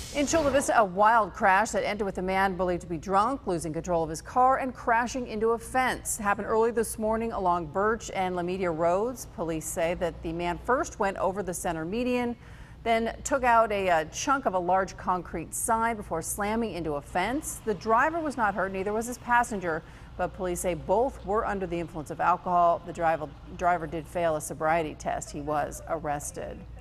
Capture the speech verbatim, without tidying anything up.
In Chula Vista, a wild crash that ended with a man believed to be drunk, losing control of his car and crashing into a fence. Happened early this morning along Birch and La Media roads. Police say that the man first went over the center median, then took out a, a chunk of a large concrete sign before slamming into a fence. The driver was not hurt, neither was his passenger, but police say both were under the influence of alcohol. The driver, driver did fail a sobriety test. He was arrested.